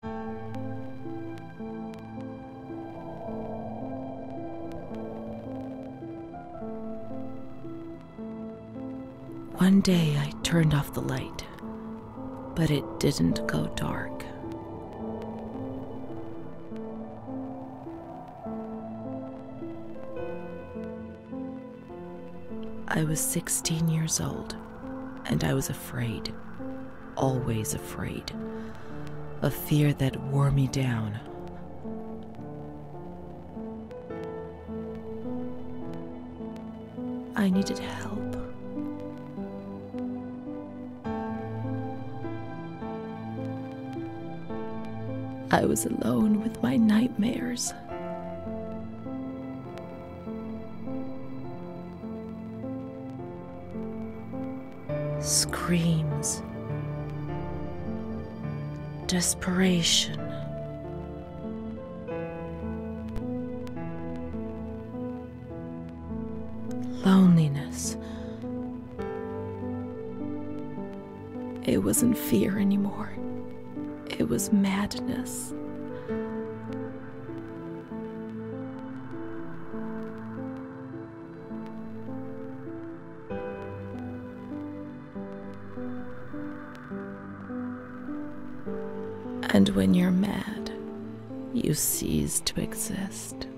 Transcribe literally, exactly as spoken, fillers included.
One day I turned off the light, but it didn't go dark. I was sixteen years old, and I was afraid, always afraid, a fear that wore me down. I needed help. I was alone with my nightmares. Screams, desperation, loneliness. It wasn't fear anymore. It was madness. And when you're mad, you cease to exist.